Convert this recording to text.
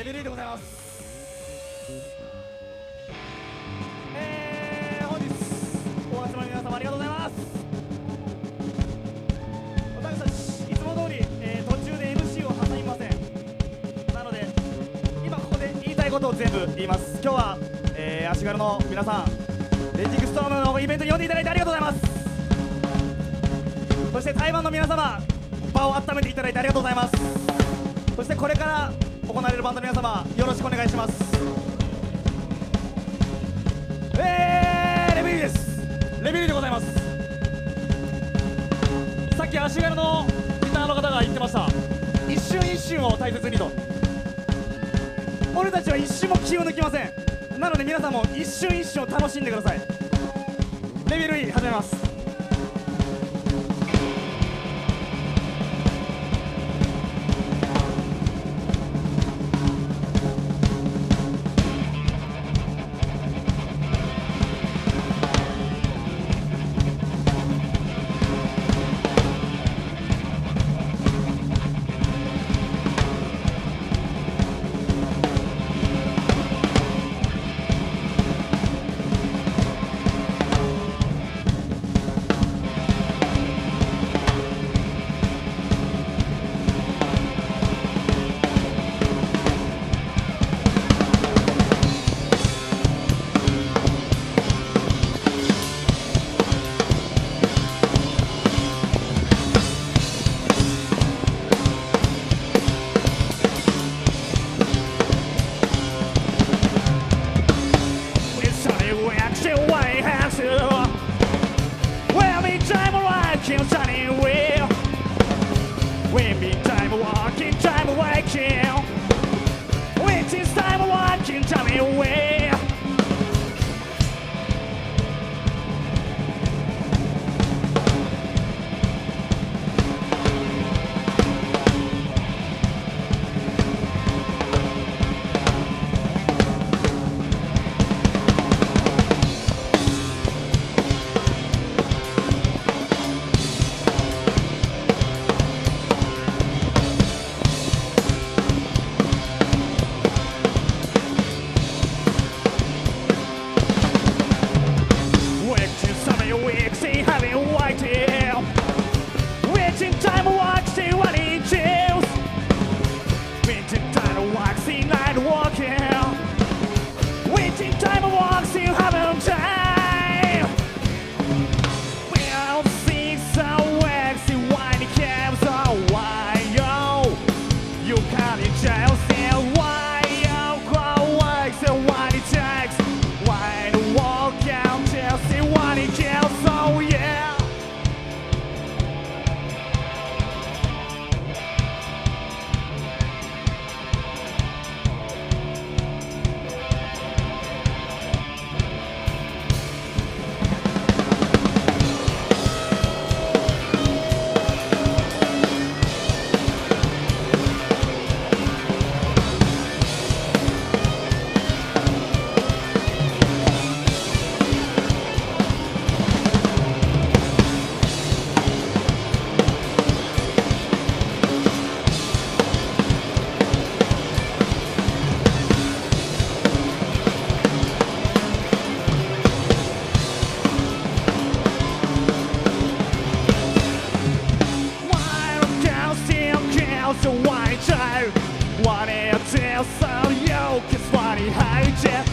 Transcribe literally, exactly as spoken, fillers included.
ベルでございます。えー、本日お集まりの皆様ありがとうございます。私たちいつも通り、えー、途中で エムシー を挟みません。なので今ここで言いたいことを全部言います。今日は、えー、足軽の皆さん、レンジングストームのイベントに呼んでいただいてありがとうございます。そして台湾の皆様、場を温めていただいてありがとうございます。そしてこれから行われるバンドの皆様、よろしくお願いします。えー、レベルです。レベルでございます。さっき足軽のギターの方が言ってました。一瞬一瞬を大切にと。俺たちは一瞬も気を抜きません。なので皆さんも一瞬一瞬を楽しんでください。レベル E 始めます。So why child? What else is so you? Cause what he hides